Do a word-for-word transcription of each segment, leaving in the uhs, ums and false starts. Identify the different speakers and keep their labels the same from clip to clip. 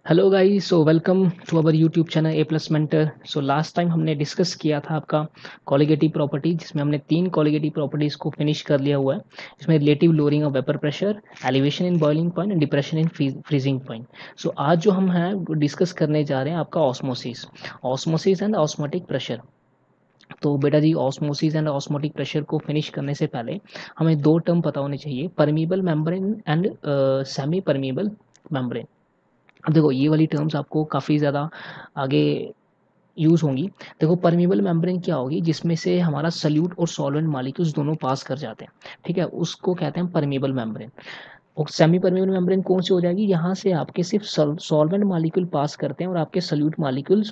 Speaker 1: Hello guys, so welcome to our YouTube channel A plus mentor. So last time हमने discuss किया था आपका colligative property, जिसमें हमने तीन कॉलिगेटिव प्रॉपर्टीज को फिनिश कर लिया हुआ है। इसमें relative lowering of vapour pressure, elevation in boiling point and depression in freezing point. So आज जो हम हैं डिस्कस करने जा रहे हैं आपका osmosis osmosis and osmotic pressure. तो बेटा जी, ऑस्मोसिस एंड ऑस्मोटिक प्रेशर को फिनिश करने से पहले हमें दो टर्म पता होने चाहिए, permeable membrane and semi permeable membrane. अब देखो, ये वाली टर्म्स आपको काफ़ी ज़्यादा आगे यूज़ होंगी। देखो, परमीबल मेम्ब्रेन क्या होगी, जिसमें से हमारा सल्यूट और सॉल्वेंट मालिक्यूल्स दोनों पास कर जाते हैं, ठीक है, उसको कहते हैं परमीबल मेम्ब्रेन। और सेमी परमीबल मेम्ब्रेन कौन सी हो जाएगी, यहाँ से आपके सिर्फ सॉल्वेंट मालिक्यूल पास करते हैं और आपके सल्यूट मालिक्यूल्स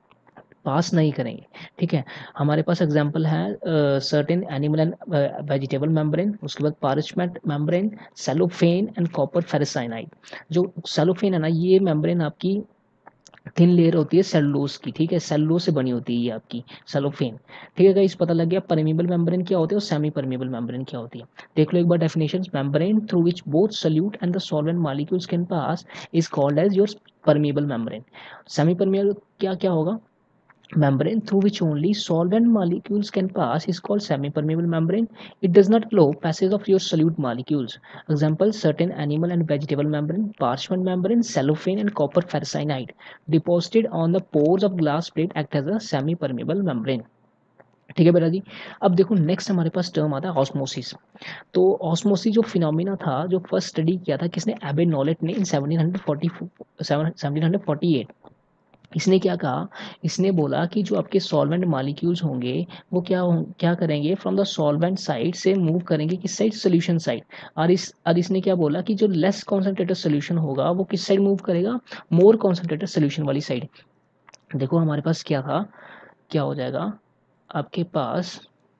Speaker 1: पास नहीं करेंगे। ठीक है, हमारे पास एग्जांपल है certain animal and vegetable membrane, उसके बाद parchment membrane, cellophane and copper ferrocyanide. जो सेलोफेन है ना, ये मेम्ब्रेन आपकी थिन लेयर होती है सेलुलोज की, ठीक है, सेलुलोज से बनी होती है ये आपकी सेलोफेन। ठीक है गाइस, पता लग गया परमीबल मेम्ब्रेन क्या होती है और सेमी परमीबल मेम्ब्रेन क्या होती है। देख लो एक बार definitions. Membrane through which both solute and the solvent molecules can pass is called as your permeable membrane. Semi permeable क्या क्या होगा, membrane through which only solvent molecules can pass is called semi-permeable membrane. It does not allow passage of your solute molecules. Example: certain animal and vegetable membrane, parchment membrane, cellophane and copper ferricyanide deposited on the pores of glass plate act as a semi-permeable membrane. ठीक है बेटा जी। अब देखो, next हमारे पास term आता है osmosis. तो osmosis जो फिनोमिना था, जो फर्स्ट स्टडी किया था किसने, एबे नॉलेट ने in seventeen forty seventeen forty eight. इसने क्या कहा, इसने बोला कि जो आपके सॉल्वेंट मॉलिक्यूल्स होंगे वो क्या हों, क्या करेंगे, फ्रॉम द सॉल्वेंट साइड से मूव करेंगे किस साइड, सोल्यूशन साइड। और इस और इसने क्या बोला कि जो लेस कॉन्सेंट्रेटेड सोल्यूशन होगा वो किस साइड मूव करेगा, मोर कॉन्सेंट्रेटेड सोल्यूशन वाली साइड। देखो हमारे पास क्या था, क्या हो जाएगा, आपके पास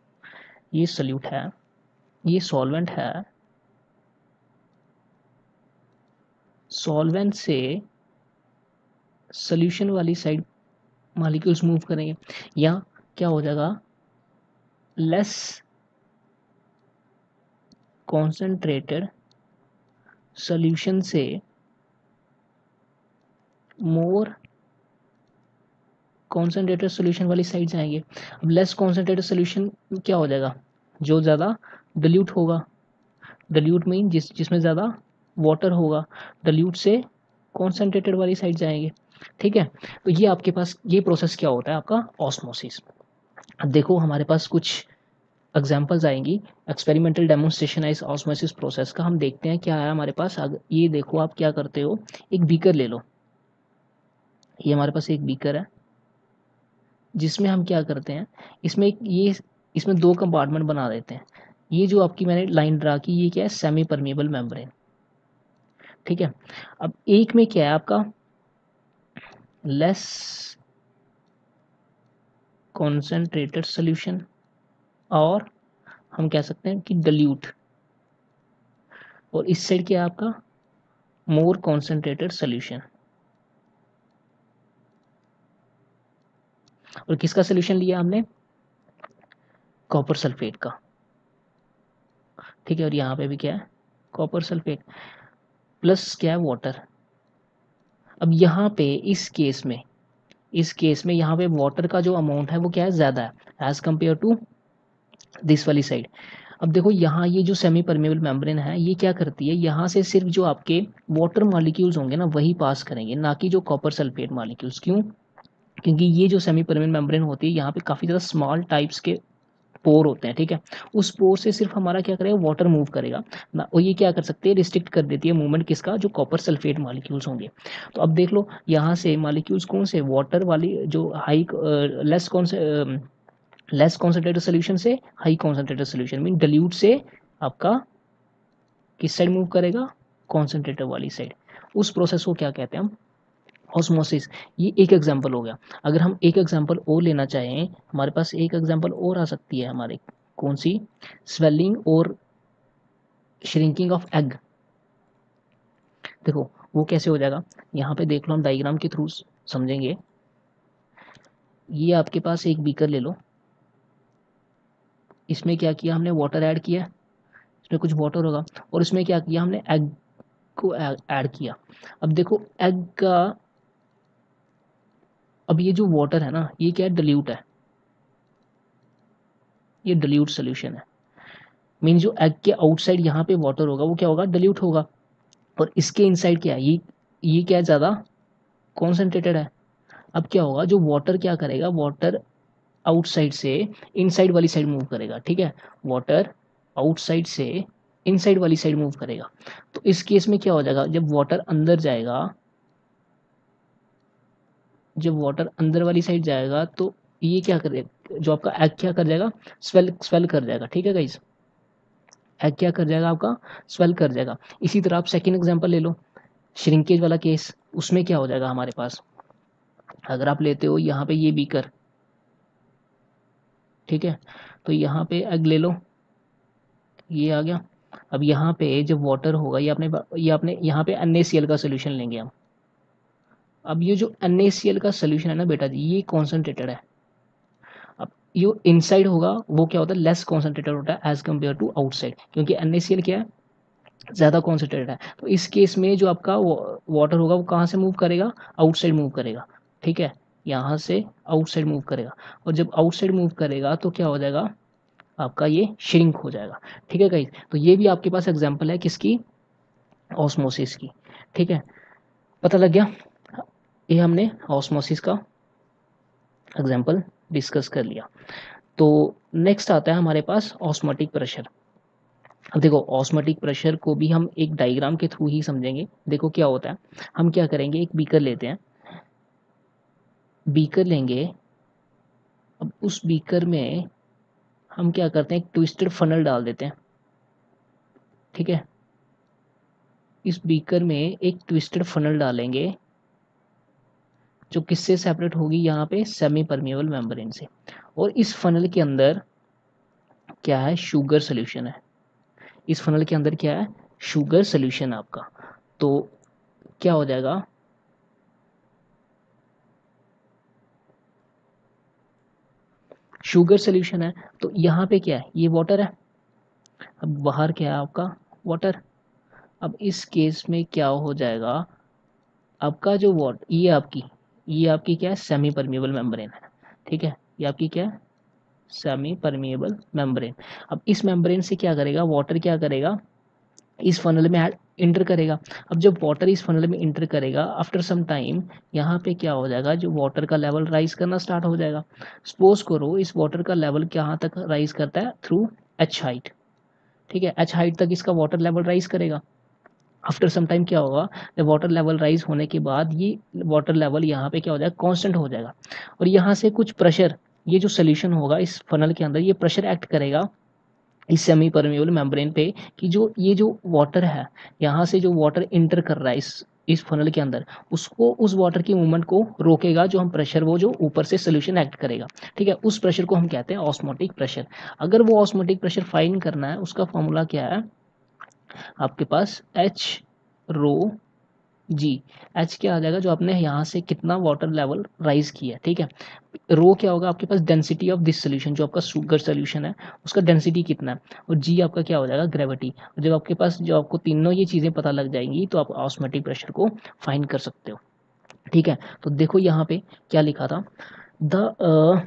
Speaker 1: ये सोल्यूट है, ये सॉल्वेंट है, सॉल्वेंट से सोल्यूशन वाली साइड मॉलिक्यूल्स मूव करेंगे, या क्या हो जाएगा, लेस कॉन्सेंट्रेटेड सॉल्यूशन से मोर कॉन्सेंट्रेटेड सॉल्यूशन वाली साइड जाएंगे। अब लेस कॉन्सेंट्रेटेड सॉल्यूशन क्या हो जाएगा, जो ज़्यादा डिल्यूट होगा। डिल्यूट मीन जिस जिसमें ज़्यादा वाटर होगा, डिल्यूट से कॉन्सेंट्रेटेड वाली साइड जाएंगे। ठीक है, तो ये आपके पास ये प्रोसेस क्या होता है आपका, ऑस्मोसिस। अब देखो हमारे पास कुछ एग्जाम्पल्स आएंगी, एक्सपेरिमेंटल डेमोन्स्ट्रेशन है इस ऑस्मोसिस प्रोसेस का। हम देखते हैं क्या है हमारे पास। ये देखो, आप क्या करते हो, एक बीकर ले लो, ये हमारे पास एक बीकर है, जिसमें हम क्या करते हैं, इसमें एक ये इसमें दो कंपार्टमेंट बना देते हैं। ये जो आपकी मैंने लाइन ड्रा की, ये क्या है, सेमी परमेबल मेम्ब्रेन। ठीक है, अब एक में क्या है आपका, लेस कॉन्सेंट्रेटेड सोल्यूशन, और हम कह सकते हैं कि डिल्यूट, और इस साइड क्या है आपका, मोर कॉन्सेंट्रेटेड सोल्यूशन। और किसका सोल्यूशन लिया हमने, कॉपर सल्फेट का। ठीक है, और यहाँ पे भी क्या है, कॉपर सल्फेट प्लस क्या है, वाटर। अब यहाँ पे इस केस में इस केस में यहाँ पे वाटर का जो अमाउंट है वो क्या है, ज़्यादा है एज कम्पेयर टू दिस वाली साइड। अब देखो यहाँ ये जो सेमी परमेबल मेम्ब्रेन है, ये क्या करती है, यहाँ से सिर्फ जो आपके वाटर मॉलिक्यूल्स होंगे ना वही पास करेंगे, ना कि जो कॉपर सल्फेट मॉलिक्यूल्स। क्यों, क्योंकि ये जो सेमी परमेबल मेम्ब्रेन होती है, यहाँ पे काफ़ी ज़्यादा स्मॉल टाइप्स के पोर होते हैं। ठीक है, उस पोर से सिर्फ हमारा क्या करेगा, वाटर मूव करेगा ना, और ये क्या कर सकते हैं, रिस्ट्रिक्ट कर देती है मूवमेंट किसका, जो कॉपर सल्फेट मॉलिक्यूल्स होंगे। तो अब देख लो यहाँ से मॉलिक्यूल्स कौन से, वाटर वाली जो हाई लेस कौन से लेस कॉन्सेंट्रेटेड सोल्यूशन से high concentrated solution mean dilute से आपका किस साइड मूव करेगा, कॉन्सेंट्रेटेड वाली साइड। उस प्रोसेस को क्या कहते हैं हम, ऑस्मोसिस। ये एक एग्जांपल हो गया। अगर हम एक एग्जांपल और लेना चाहें, हमारे पास एक एग्जांपल और आ सकती है हमारे, कौन सी, स्वेलिंग और श्रिंकिंग ऑफ एग। देखो वो कैसे हो जाएगा, यहाँ पे देख लो, हम डायग्राम के थ्रू समझेंगे। ये आपके पास एक बीकर ले लो, इसमें क्या किया हमने, वाटर ऐड किया, इसमें कुछ वाटर होगा, और इसमें क्या किया हमने, एग को ऐड किया। अब देखो एग का, अब ये जो वाटर है ना ये क्या है, डिल्यूट है, ये डिल्यूट सोल्यूशन है। मीन जो एग के आउटसाइड यहाँ पे वाटर होगा वो क्या होगा, डिल्यूट होगा, और इसके इनसाइड क्या है, ये ये क्या है, ज़्यादा कॉन्सेंट्रेटेड है। अब क्या होगा, जो वाटर क्या करेगा, वाटर आउटसाइड से इनसाइड वाली साइड मूव करेगा, ठीक है, वाटर आउटसाइड से इनसाइड वाली साइड मूव करेगा। तो इस केस में क्या हो जाएगा, जब वाटर अंदर जाएगा, जब वाटर अंदर वाली साइड जाएगा तो ये क्या करेगा, जो आपका एग क्या कर जाएगा, स्वेल स्वेल कर जाएगा, ठीक है गाइस, एग क्या कर जाएगा आपका, स्वेल कर जाएगा। इसी तरह आप सेकेंड एग्जांपल ले लो, श्रिंकेज वाला केस, उसमें क्या हो जाएगा हमारे पास, अगर आप लेते हो यहाँ पे ये बीकर, ठीक है, तो यहाँ पे एग ले लो, ये आ गया। अब यहाँ पे जब वाटर होगा, ये आपने ये आपने यहाँ पे एन ए सी एल का सोल्यूशन लेंगे हम। अब ये जो एन ए सी एल का सोल्यूशन है ना बेटा जी, ये कॉन्सेंट्रेटेड है। अब ये इनसाइड होगा वो क्या होता है, लेस कॉन्सेंट्रेटेड होता है एज कम्पेयर टू आउटसाइड, क्योंकि एन ए सी एल क्या है, ज़्यादा कॉन्सेंट्रेटेड है। तो इस केस में जो आपका वाटर होगा वो कहाँ से मूव करेगा, आउटसाइड मूव करेगा, ठीक है, यहाँ से आउटसाइड मूव करेगा। और जब आउटसाइड मूव करेगा तो क्या हो जाएगा, आपका ये श्रिंक हो जाएगा, ठीक है गाइस। तो ये भी आपके पास एग्जांपल है किसकी, ऑस्मोसिस की, ठीक है, पता लग गया। ये हमने ऑस्मोसिस का एग्जांपल डिस्कस कर लिया। तो नेक्स्ट आता है हमारे पास ऑस्मोटिक प्रेशर। अब देखो ऑस्मोटिक प्रेशर को भी हम एक डायग्राम के थ्रू ही समझेंगे। देखो क्या होता है, हम क्या करेंगे, एक बीकर लेते हैं, बीकर लेंगे, अब उस बीकर में हम क्या करते हैं, एक ट्विस्टेड फनल डाल देते हैं, ठीक है, इस बीकर में एक ट्विस्टेड फनल डालेंगे जो किससे सेपरेट होगी, यहाँ पे सेमी परमिएबल मेम्ब्रेन से, और इस फनल के अंदर क्या है, शुगर सोल्यूशन है, इस फनल के अंदर क्या है, शुगर सोल्यूशन आपका। तो क्या हो जाएगा, शुगर सोल्यूशन है, तो यहाँ पे क्या है, ये वाटर है, अब बाहर क्या है आपका, वाटर। अब इस केस में क्या हो जाएगा, आपका जो वाट ये आपकी ये आपकी क्या है, सेमी परमिएबल मेम्ब्रेन है, ठीक है, ये आपकी क्या है, सेमी परमिएबल मेम्ब्रेन। अब इस मेम्ब्रेन से क्या करेगा, वाटर क्या करेगा, इस फनल में इंटर करेगा। अब जब वाटर इस फनल में इंटर करेगा, आफ्टर सम टाइम यहाँ पे क्या हो जाएगा, जो वाटर का लेवल राइज करना स्टार्ट हो जाएगा। सपोज करो इस वाटर का लेवल कहाँ तक राइज करता है, थ्रू एच हाइट, ठीक है, एच हाइट तक इसका वाटर लेवल राइज करेगा। आफ्टर सम टाइम क्या होगा, जब वाटर लेवल राइज होने के बाद ये वाटर लेवल यहाँ पे क्या हो जाएगा, कांस्टेंट हो जाएगा, और यहाँ से कुछ प्रेशर, ये जो सोल्यूशन होगा इस फनल के अंदर, ये प्रेशर एक्ट करेगा इस सेमी परमिएबल मेम्ब्रेन पे, कि जो ये जो वाटर है, यहाँ से जो वाटर इंटर कर रहा है इस इस फनल के अंदर, उसको उस वाटर की मूवमेंट को रोकेगा, जो हम प्रेशर वो जो ऊपर से सोल्यूशन एक्ट करेगा, ठीक है, उस प्रेशर को हम कहते हैं ऑस्मोटिक प्रेशर। अगर वो ऑस्मोटिक प्रेशर फाइंड करना है, उसका फॉर्मूला क्या है आपके पास, एच रो जी, एच क्या आ जाएगा, जो आपने यहाँ से कितना वाटर लेवल राइज किया, ठीक है, रो क्या होगा आपके पास, डेंसिटी ऑफ दिस सोल्यूशन, जो आपका शुगर सोल्यूशन है उसका डेंसिटी कितना है, और जी आपका क्या हो जाएगा, ग्रेविटी। जब आपके पास जो आपको तीनों ये चीज़ें पता लग जाएंगी तो आप ऑस्मोटिक प्रेशर को फाइंड कर सकते हो, ठीक है। तो देखो यहाँ पे क्या लिखा था, the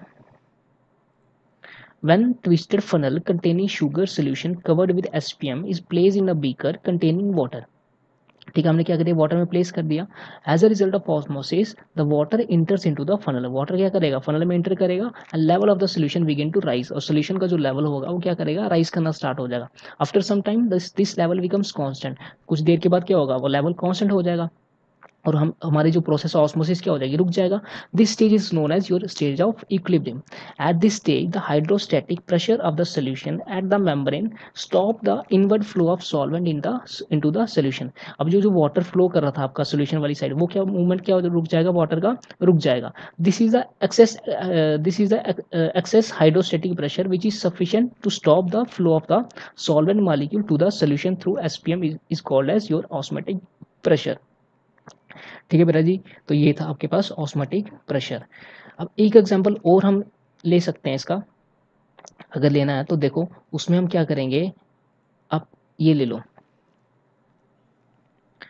Speaker 1: when twisted funnel containing sugar solution covered with S P M is placed in a beaker containing water, ठीक है, हमने क्या करिए, वाटर में प्लेस कर दिया। As a result of osmosis the water enters into the funnel, water क्या करेगा, फनल में इंटर करेगा, and level of the solution begin to rise, और सोल्यूशन का जो लेवल होगा वो क्या करेगा, राइज करना स्टार्ट हो जाएगा। After some time this this level becomes constant, कुछ देर के बाद क्या होगा, वो लेवल कांस्टेंट हो जाएगा, और हम हमारी जो प्रोसेस ऑस्मोसिस क्या हो जाएगी, रुक जाएगा। This stage is known as your stage of equilibrium. At this stage the hydrostatic pressure of the solution at the membrane stop the inward flow of solvent in the into the solution. अब जो जो water flow कर रहा था आपका solution वाली side, वो क्या मूवमेंट क्या रुक जाएगा, वाटर का रुक जाएगा। This is the excess this is the excess hydrostatic pressure which is sufficient to stop the flow of the solvent molecule to the solution through SPM is called as your osmotic pressure, ठीक है बेटा जी। तो ये था आपके पास osmotic pressure. अब एक example और हम ले सकते हैं इसका, अगर लेना है तो देखो उसमें हम क्या करेंगे, आप ये ले लो,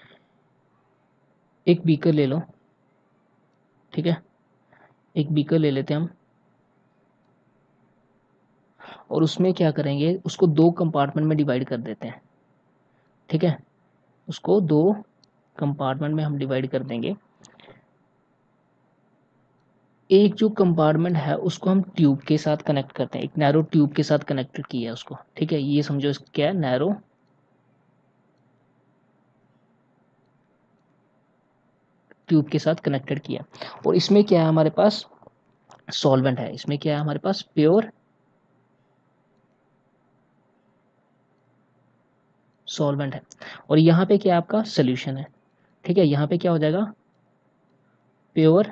Speaker 1: एक बीकर ले लो, ठीक है, एक बीकर ले लेते हैं हम, और उसमें क्या करेंगे, उसको दो कंपार्टमेंट में डिवाइड कर देते हैं, ठीक है, उसको दो कंपार्टमेंट में हम डिवाइड कर देंगे। एक जो कंपार्टमेंट है उसको हम ट्यूब के साथ कनेक्ट करते हैं, एक नैरो ट्यूब के साथ कनेक्ट किया है उसको, ठीक है, ये समझो इसको क्या है, नैरो ट्यूब के साथ कनेक्टेड किया। और इसमें क्या है हमारे पास, सॉल्वेंट है, इसमें क्या है हमारे पास, प्योर सॉल्वेंट है, और यहाँ पे क्या है आपका सोल्यूशन है, ठीक है, यहाँ पे क्या हो जाएगा, प्योर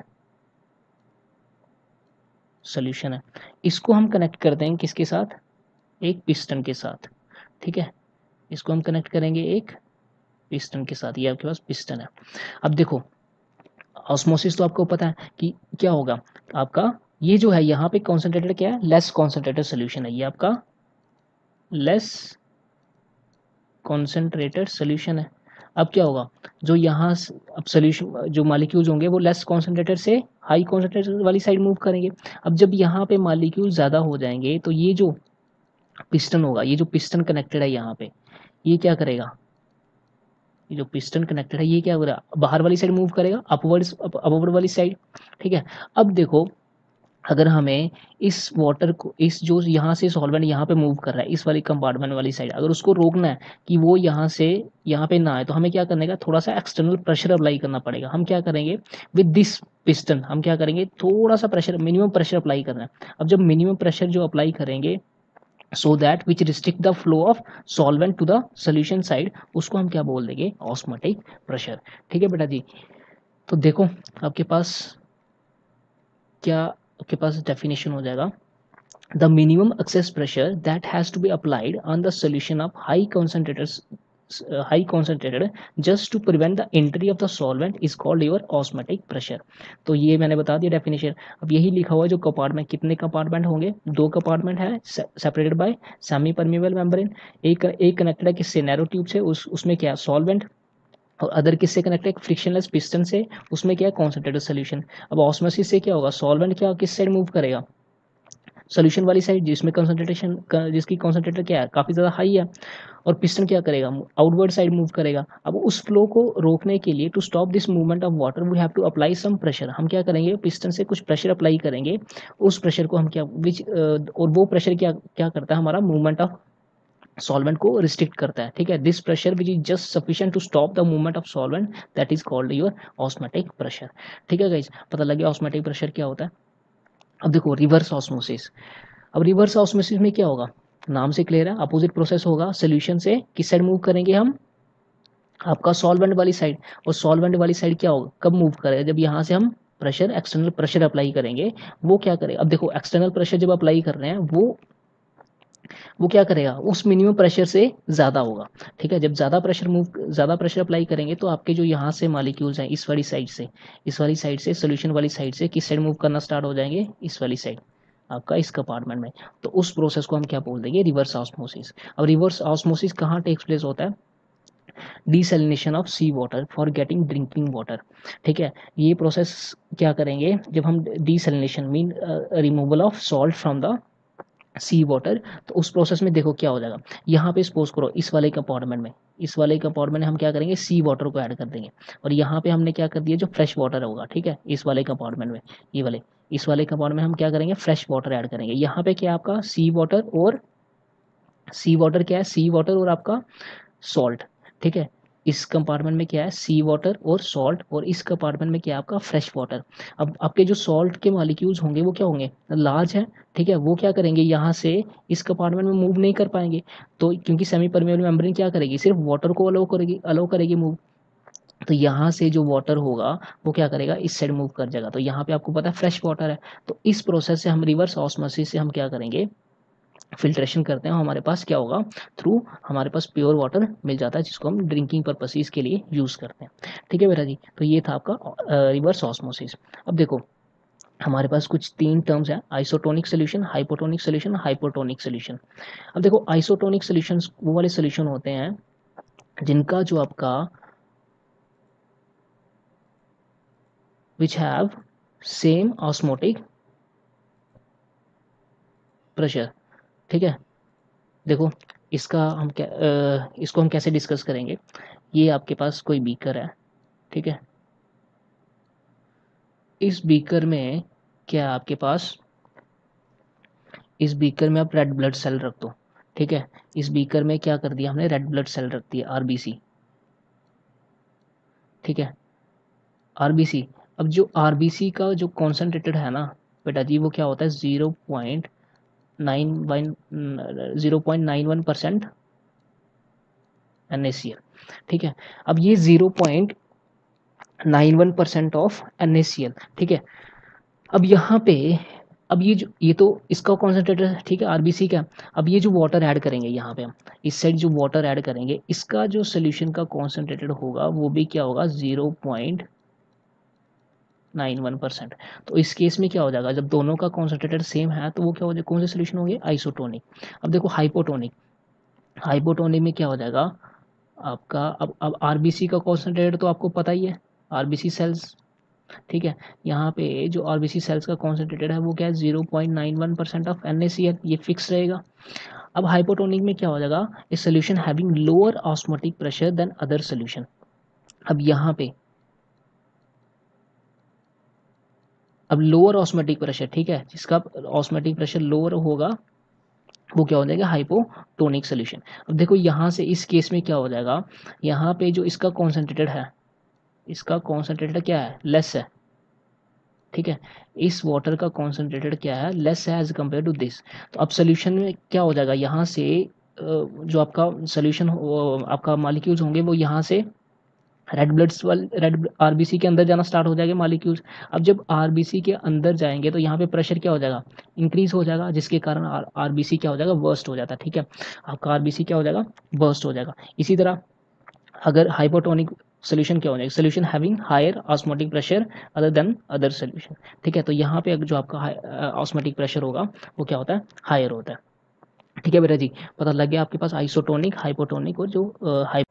Speaker 1: सोल्यूशन है। इसको हम कनेक्ट करते हैं किसके साथ, एक पिस्टन के साथ, ठीक है, इसको हम कनेक्ट करेंगे एक पिस्टन के साथ, ये आपके पास पिस्टन है। अब देखो ऑस्मोसिस तो आपको पता है कि क्या होगा, आपका ये जो है यहाँ पे कॉन्सेंट्रेटेड क्या है, लेस कॉन्सेंट्रेटेड सोल्यूशन है, ये आपका लेस कॉन्सेंट्रेटेड सोल्यूशन है। अब क्या होगा, जो यहाँ स- अब सोल्यूशन जो मालिक्यूल्स होंगे वो लेस कॉन्सेंट्रेटेड से हाई कॉन्सेंट्रेटेड वाली साइड मूव करेंगे। अब जब यहाँ पे मालिक्यूल ज़्यादा हो जाएंगे तो ये जो पिस्टन होगा, ये जो पिस्टन कनेक्टेड है यहाँ पे, ये क्या करेगा, ये जो पिस्टन कनेक्टेड है ये क्या करेगा, बाहर वाली साइड मूव करेगा, अपवर्ड अपवर्ड वाली साइड, ठीक है। अब देखो अगर हमें इस वाटर को, इस जो यहाँ से सॉल्वेंट यहाँ पे मूव कर रहा है इस वाली कंपार्टमेंट वाली साइड, अगर उसको रोकना है कि वो यहाँ से यहाँ पे ना आए, तो हमें क्या करने का, थोड़ा सा एक्सटर्नल प्रेशर अप्लाई करना पड़ेगा। हम क्या करेंगे, विद दिस पिस्टन हम क्या करेंगे, थोड़ा सा प्रेशर, मिनिमम प्रेशर अप्लाई करना है। अब जब मिनिमम प्रेशर जो अप्लाई करेंगे, so that which restrict the flow of solvent to the solution side, उसको हम क्या बोल देंगे, ऑस्मोटिक प्रेशर, ठीक है बेटा जी। तो देखो आपके पास क्या, आपके पास डेफिनेशन हो जाएगा, the minimum excess pressure that has to be applied on the solution of high concentrators uh, high concentrated just to prevent the entry of the solvent is called your osmotic pressure। तो ये मैंने बता दिया definition. अब यही लिखा हुआ है जो कंपार्टमेंट, कितने कंपार्टमेंट होंगे, दो कंपार्टमेंट है separated by semi permeable membrane, एक एक कनेक्टेड है किससे, नैरो ट्यूब से, उस उसमें क्या सॉल्वेंट, और अदर किससे कनेक्टेड है, फ्रिक्शनलेस पिस्टन से, उसमें क्या है कॉन्सेंट्रेटेड सोल्यूशन। अब ऑस्मोसिस से क्या होगा, सॉल्वेंट क्या किस साइड मूव करेगा, सोल्यूशन वाली साइड, जिसमें कंसंट्रेशन जिसकी कॉन्सेंट्रेटर क्या है काफ़ी ज़्यादा हाई है, और पिस्टन क्या करेगा, आउटवर्ड साइड मूव करेगा। अब उस फ्लो को रोकने के लिए, to stop this movement of water we have to apply some pressure, हम क्या करेंगे, पिस्टन से कुछ प्रेशर अप्लाई करेंगे, उस प्रेशर को हम क्या विच और वो प्रेशर क्या क्या करता है, हमारा मूवमेंट ऑफ सॉल्वेंट को रिस्ट्रिक्ट करता है, ठीक है। This pressure which is just sufficient to stop the movement of solvent, that is called your osmotic pressure, ठीक है गाइस। पता लग गया ऑस्मेटिक प्रेशर क्या होता है। अब देखो रिवर्स ऑस्मोसिस। अब रिवर्स ऑस्मोसिस में क्या होगा, नाम से क्लियर है, अपोजिट प्रोसेस होगा, सोल्यूशन से किस साइड मूव करेंगे हम, आपका सॉल्वेंट वाली साइड, और सॉल्वेंट वाली साइड क्या होगा, कब मूव करेगा, जब यहाँ से हम प्रेशर, एक्सटर्नल प्रेशर अप्लाई करेंगे, वो क्या करेगा, अब देखो एक्सटर्नल प्रेशर जब अप्लाई कर रहे हैं वो वो क्या करेगा, उस मिनिमम प्रेशर से ज़्यादा होगा, ठीक है। जब ज़्यादा प्रेशर मूव ज़्यादा प्रेशर अप्लाई करेंगे तो आपके जो यहाँ से मालिक्यूल्स हैं इस वाली साइड से, इस वाली साइड से सोल्यूशन वाली साइड से किस साइड मूव करना स्टार्ट हो जाएंगे, इस वाली साइड, आपका इस कंपार्टमेंट में। तो उस प्रोसेस को हम क्या बोल देंगे, रिवर्स ऑस्मोसिस। अब रिवर्स ऑस्मोसिस कहाँ टेक्स प्लेस होता है, desalination of sea water for getting drinking water, ठीक है। ये प्रोसेस क्या करेंगे, जब हम desalination mean removal of salt from the sea water, तो उस प्रोसेस में देखो क्या हो जाएगा, यहाँ पे सपोज करो इस वाले कंपार्टमेंट में, इस वाले कंपार्टमेंट में हम क्या करेंगे, सी वाटर को ऐड कर देंगे, और यहाँ पे हमने क्या कर दिया, जो फ्रेश वाटर होगा, ठीक है, इस वाले कंपार्टमेंट में, ये वाले इस वाले कंपार्टमेंट में हम क्या करेंगे, फ्रेश वाटर ऐड करेंगे। यहाँ पे क्या आपका सी वाटर, और सी वाटर क्या है, सी वाटर और आपका सॉल्ट, ठीक है। इस कंपार्टमेंट में क्या है, सी वाटर और सॉल्ट, और इस कंपार्टमेंट में क्या है आपका फ्रेश वाटर। अब आपके जो सॉल्ट के मॉलिक्यूल्स होंगे वो क्या होंगे, लार्ज है, ठीक है, वो क्या करेंगे, यहाँ से इस कंपार्टमेंट में मूव नहीं कर पाएंगे, तो क्योंकि सेमी परमेबल मेम्ब्रेन क्या करेगी, सिर्फ वाटर को अलाउ करेगी अलाउ करेगी मूव, तो यहाँ से जो वाटर होगा वो क्या करेगा, इस साइड मूव कर जाएगा, तो यहाँ पे आपको पता है फ्रेश वाटर है। तो इस प्रोसेस से हम रिवर्स ऑस्मोसिस से हम क्या करेंगे, फिल्ट्रेशन करते हैं, हमारे पास क्या होगा, थ्रू हमारे पास प्योर वाटर मिल जाता है, जिसको हम ड्रिंकिंग पर्पसेस के लिए यूज़ करते हैं, ठीक है बेटा जी। तो ये था आपका रिवर्स ऑस्मोसिस। अब देखो हमारे पास कुछ तीन टर्म्स हैं, isotonic solution, hypotonic solution, hypotonic solution. अब देखो आइसोटोनिक सोल्यूशंस वो वाले सोल्यूशन होते हैं जिनका जो आपका which have same osmotic pressure. ठीक है, देखो इसका हम क्या अ, इसको हम कैसे डिस्कस करेंगे। ये आपके पास कोई बीकर है, ठीक है, इस बीकर में क्या आपके पास, इस बीकर में आप रेड ब्लड सेल रख दो। ठीक है, इस बीकर में क्या कर दिया हमने, रेड ब्लड सेल रख दिया, आरबीसी। ठीक है, आरबीसी। अब जो आरबीसी का जो कॉन्सेंट्रेटेड है ना बेटा जी, वो क्या होता है, zero point nine one zero point nine one percent N A C L. ठीक है, अब ये zero point nine one percent of N A C L. ठीक है, अब यहाँ पे, अब ये जो, ये तो इसका कॉन्सेंट्रेटर है, ठीक है, आरबीसी का। अब ये जो वाटर ऐड करेंगे यहाँ पे हम, इस साइड जो वाटर ऐड करेंगे, इसका जो सोल्यूशन का कॉन्सेंट्रेटेड होगा वो भी क्या होगा, zero point nine one percent. तो इस केस में क्या हो जाएगा, जब दोनों का कॉन्सेंट्रेटेड सेम है तो वो क्या हो जाएगा, कौन से सोल्यूशन होंगे, आइसोटोनिक। अब देखो हाइपोटोनिक, हाइपोटोनिक में क्या हो जाएगा आपका, अब अब आरबीसी का कॉन्सेंट्रेटेड तो आपको पता ही है, आरबीसी सेल्स। ठीक है, यहाँ पे जो आरबीसी सेल्स का कॉन्सेंट्रेटेड है वो क्या है, zero point nine one percent of N A C L, ये फिक्स रहेगा। अब हाइपोटोनिक में क्या हो जाएगा, a solution having lower osmotic pressure than other solution. अब यहाँ पे, अब लोअर ऑस्मोटिक प्रेशर, ठीक है, जिसका ऑस्मोटिक प्रेशर लोअर होगा वो क्या हो जाएगा, हाइपोटोनिक सोल्यूशन। अब देखो यहाँ से इस केस में क्या हो जाएगा, यहाँ पे जो इसका कॉन्सेंट्रेटेड है, इसका कॉन्सेंट्रेटेड क्या है, लेस है। ठीक है, इस वाटर का कॉन्सेंट्रेटेड क्या है, लेस है एज कम्पेयर टू दिस। तो अब सोल्यूशन में क्या हो जाएगा, यहाँ से अ, जो आपका सोल्यूशन आपका मालिक्यूल्स होंगे वो यहाँ से रेड ब्लड्स वाले रेड आरबीसी के अंदर जाना स्टार्ट हो जाएंगे मालिक्यूल्स। अब जब आरबीसी के अंदर जाएंगे तो यहाँ पे प्रेशर क्या हो जाएगा, इंक्रीज हो जाएगा, जिसके कारण आर आरबीसी क्या हो जाएगा, बर्स्ट हो जाता है। ठीक है, आपका आरबीसी क्या हो जाएगा, बर्स्ट हो जाएगा। इसी तरह अगर हाइपोटोनिक सोल्यूशन क्या हो जाएगा, solution having higher osmotic pressure other than other solution. ठीक है, तो यहाँ पे जो आपका ऑस्मोटिक प्रेशर होगा वो क्या होता है, हायर होता है। ठीक है बेटा जी, पता लग गया आपके पास आइसोटोनिक, हाइपोटोनिक और जो हाई।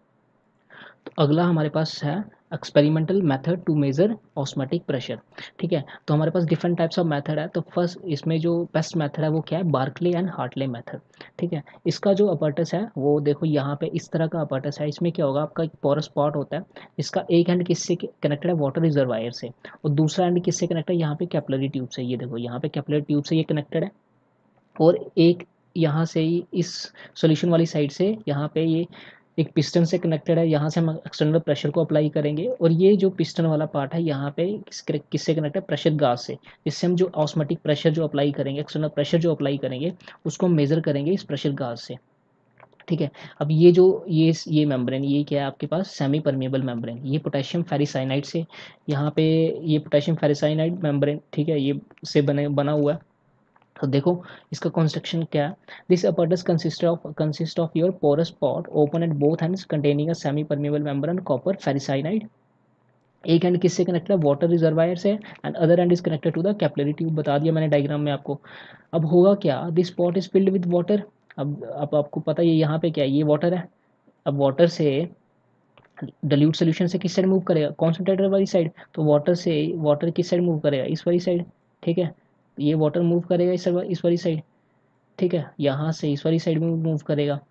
Speaker 1: तो अगला हमारे पास है experimental method to measure osmotic pressure. ठीक है, तो हमारे पास डिफरेंट टाइप्स ऑफ मेथड है। तो फर्स्ट इसमें जो बेस्ट मेथड है वो क्या है, बार्कले एंड हार्टले मेथड। ठीक है, इसका जो अपर्टस है वो देखो यहाँ पे इस तरह का अपर्टस है। इसमें क्या होगा, आपका एक पोरस पॉट होता है, इसका एक एंड किससे कनेक्टेड है, वाटर रिजर्वायर से, और दूसरा एंड किससे कनेक्टेड है, यहाँ पे कैपिलरी ट्यूब से। ये देखो यहाँ पे कैपिलरी ट्यूब से ये कनेक्टेड है, और एक यहाँ से ही इस सॉल्यूशन वाली साइड से यहाँ पे ये एक पिस्टन से कनेक्टेड है, यहाँ से हम एक्सटर्नल प्रेशर को अप्लाई करेंगे, और ये जो पिस्टन वाला पार्ट है यहाँ पे किस किससे कनेक्टेड है, प्रेशर गाज से, जिससे हम जो ऑस्मेटिक प्रेशर जो अप्लाई करेंगे, एक्सटर्नल प्रेशर जो अप्लाई करेंगे उसको हम मेजर करेंगे इस प्रेशर गाज से। ठीक है, अब ये जो ये ये मेम्ब्रेन, ये क्या है आपके पास, सेमी परमेबल मेम्ब्रेन, ये पोटेशियम फेरिसाइनाइड से, यहाँ पे ये पोटेशियम फेरिसाइनाइड मेम्ब्रेन, ठीक है, ये से बने बना हुआ है। तो देखो इसका कंस्ट्रक्शन क्या है, this apparatus consist of consist of your porous pot open at both ends containing a semi permeable membrane copper ferricyanide। एक एंड किससे कनेक्टेड है, वाटर रिजर्वायर से, and other end is connected to the capillary tube. बता दिया मैंने diagram में आपको। अब होगा क्या, this pot is filled with water. अब अब आपको पता है यहाँ पे क्या है, ये वाटर है। अब वाटर से डल्यूट सोल्यूशन से किस साइड मूव करेगा, कॉन्सेंट्रेटर वाली साइड। तो वाटर से वाटर किस साइड मूव करेगा, इस वाली साइड। ठीक है, ये वाटर मूव करेगा इस इस वाली साइड। ठीक है, यहाँ से इस वाली साइड में मूव करेगा,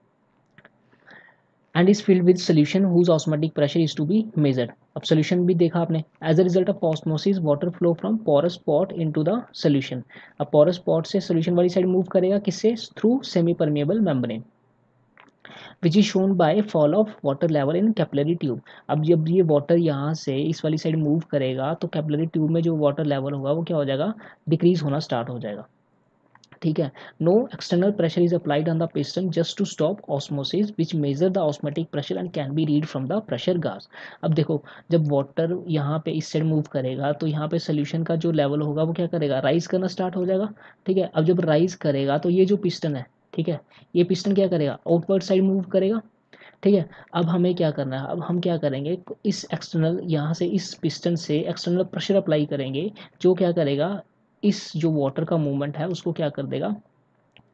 Speaker 1: end is filled with solution whose osmotic pressure is to be measured. अब सोल्यूशन भी देखा आपने, as a result of osmosis water flow from porous pot into the solution. अब पोरस पॉट से सोल्यूशन वाली side move करेगा किससे, through semi permeable membrane, which is shown by fall of water level in capillary tube. अब जब ये water यहाँ से इस वाली साइड मूव करेगा तो कैपिलरी ट्यूब में जो वाटर लेवल होगा वो क्या हो जाएगा, डिक्रीज होना स्टार्ट हो जाएगा। ठीक है, no external pressure is applied on the piston just to stop osmosis which measure the osmotic pressure and can be read from the pressure gauge. अब देखो जब वाटर यहाँ पे इस साइड मूव करेगा तो यहाँ पे सोल्यूशन का जो लेवल होगा वो क्या करेगा, राइज करना स्टार्ट हो जाएगा। ठीक है, अब जब राइज करेगा तो ये जो पिस्टन है, ठीक है, ये पिस्टन क्या करेगा, आउटवर्ड साइड मूव करेगा। ठीक है, अब हमें क्या करना है, अब हम क्या करेंगे, इस एक्सटर्नल यहाँ से इस पिस्टन से एक्सटर्नल प्रेशर अप्लाई करेंगे, जो क्या करेगा, इस जो वाटर का मूवमेंट है उसको क्या कर देगा,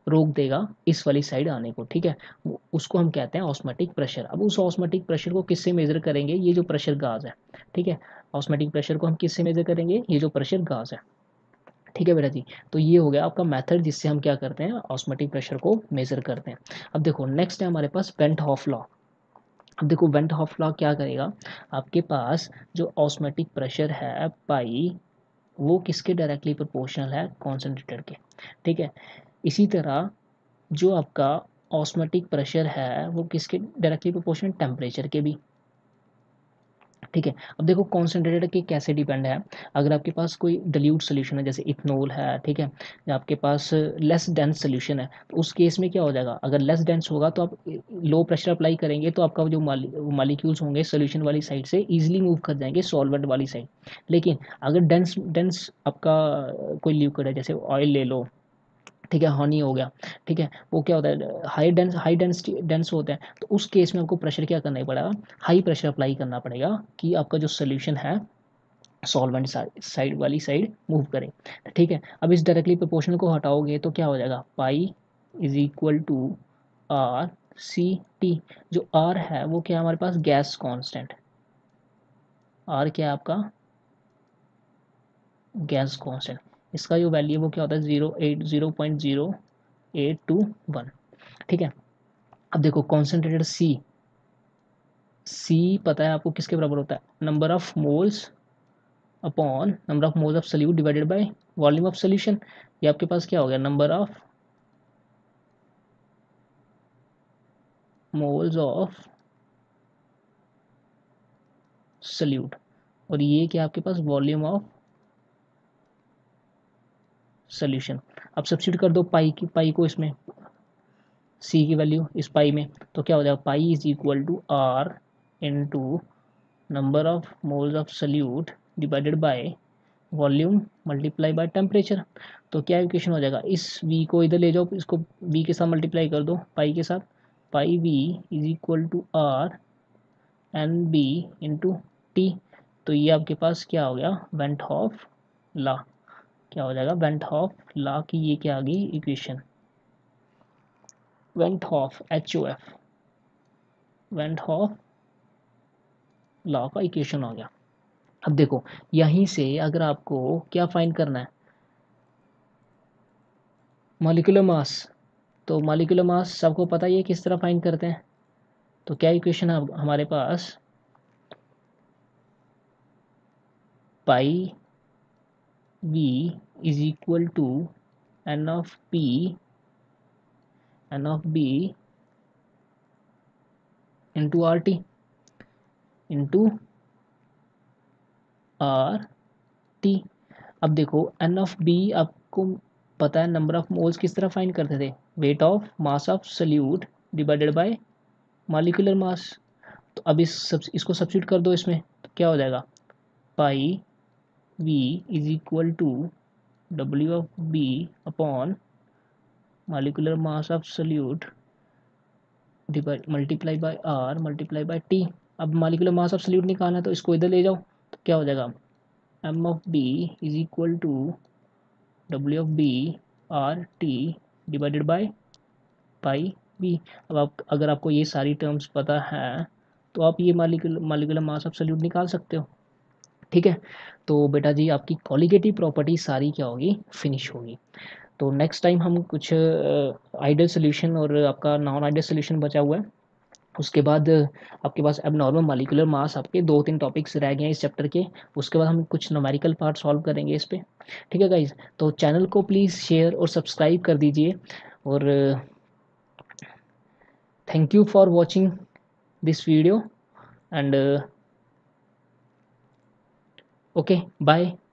Speaker 1: रोक देगा इस वाली साइड आने को, ठीक है। उसको हम कहते हैं ऑस्मोटिक प्रेशर। अब उस ऑस्मोटिक प्रेशर को किससे मेजर करेंगे, ये जो प्रेशर गाज है, ठीक है। ऑस्मोटिक प्रेशर को हम किससे मेजर करेंगे, ये जो प्रेशर गाज है, ठीक है बेटा जी। तो ये हो गया आपका मेथड जिससे हम क्या करते हैं, ऑस्मोटिक प्रेशर को मेजर करते हैं। अब देखो नेक्स्ट है हमारे पास वेंट हॉफ लॉ। अब देखो वेंट हॉफ लॉ क्या करेगा, आपके पास जो ऑस्मोटिक प्रेशर है पाई, वो किसके डायरेक्टली प्रोपोर्शनल है, कॉन्सेंट्रेटर के, ठीक है। इसी तरह जो आपका ऑस्मोटिक प्रेशर है वो किसके डायरेक्टली प्रोपोर्शनल, टेम्परेचर के भी, ठीक है। अब देखो कॉन्सेंट्रेटर के कैसे डिपेंड है, अगर आपके पास कोई डिल्यूट सोल्यूशन है जैसे इथनॉल है, ठीक है, या आपके पास लेस डेंस सोल्यूशन है, तो उस केस में क्या हो जाएगा, अगर लेस डेंस होगा तो आप लो प्रेशर अप्लाई करेंगे तो आपका जो मालिक्यूल्स होंगे सोल्यूशन वाली साइड से इजीली मूव कर जाएंगे सॉल्वेंट वाली साइड। लेकिन अगर डेंस डेंस आपका कोई लिक्विड है, जैसे ऑयल ले लो, ठीक है, हनी हो गया, ठीक है, वो क्या होता है high dense high density dense होते हैं, तो उस केस में आपको प्रेशर क्या करना पड़ेगा, हाई प्रेशर अप्लाई करना पड़ेगा कि आपका जो सोल्यूशन है सॉल्वेंट साइड वाली साइड मूव करे, ठीक है। अब इस डायरेक्टली प्रोपोर्शनल को हटाओगे तो क्या हो जाएगा, pi is equal to R C T. जो आर है वो क्या है हमारे पास, गैस कांस्टेंट, आर क्या है आपका, गैस कांस्टेंट। इसका जो वैल्यू है वो क्या होता है, zero eight zero point zero eight two one, ठीक है। अब देखो कॉन्सेंट्रेटेड सी, सी पता है आपको किसके बराबर होता है, number of moles upon number of moles of solute divided by volume of solution. ये आपके पास क्या हो गया, number of moles of solute, और ये क्या आपके पास, वॉल्यूम ऑफ सोल्यूशन। अब सब्स्टिट्यूट कर दो पाई की, पाई को इसमें, सी की वैल्यू इस पाई में, तो क्या हो जाएगा, pi is equal to R into number of moles of solute divided by volume multiply by temperature. तो क्या इक्वेशन हो जाएगा, इस v को इधर ले जाओ, इसको v के साथ मल्टीप्लाई कर दो पाई के साथ, pi v is equal to R N B into T. तो ये आपके पास क्या हो गया, वेंट हॉफ लॉ, क्या हो जाएगा, वेंट हॉफ लॉ की ये क्या आ गई equation, van't Hoff H O F, van't Hoff law का इक्वेशन हो गया। अब देखो यहीं से अगर आपको क्या फाइंड करना है, मॉलिक्यूलर मास, तो मॉलिक्यूलर मास सबको पता ही है किस तरह फाइंड करते हैं। तो क्या इक्वेशन है हमारे पास, pi V is equal to N of P N of B into R T into R T. अब देखो एन ऑफ बी आपको पता है, नंबर ऑफ मोल्स किस तरह फाइंड करते थे, weight of mass of solute divided by molecular mass. तो अब इस सब इसको सब्स्टिट्यूट कर दो इसमें, तो क्या हो जाएगा, pi V is equal to W of B upon molecular mass of solute divide multiply by R multiply by T. अब मॉलिक्यूलर मास ऑफ सोल्यूट निकालना है तो इसको इधर ले जाओ, तो क्या हो जाएगा, M of B is equal to W of B R T divided by pi B. अब आप अगर आपको ये सारी टर्म्स पता है तो आप ये molecular molecular mass of solute निकाल सकते हो, ठीक है। तो बेटा जी आपकी कॉलिगेटिव प्रॉपर्टी सारी क्या होगी, फिनिश होगी। तो नेक्स्ट टाइम हम कुछ आइडियल सोल्यूशन और आपका नॉन आइडियल सोल्यूशन बचा हुआ है, उसके बाद आपके पास अब नॉर्मल मालिकुलर मास, आपके दो तीन टॉपिक्स रह गए हैं इस चैप्टर के, उसके बाद हम कुछ न्यूमेरिकल पार्ट सॉल्व करेंगे इस पे, ठीक है गाइज। तो चैनल को प्लीज़ शेयर और सब्सक्राइब कर दीजिए, और thank you for watching this video and okay bye.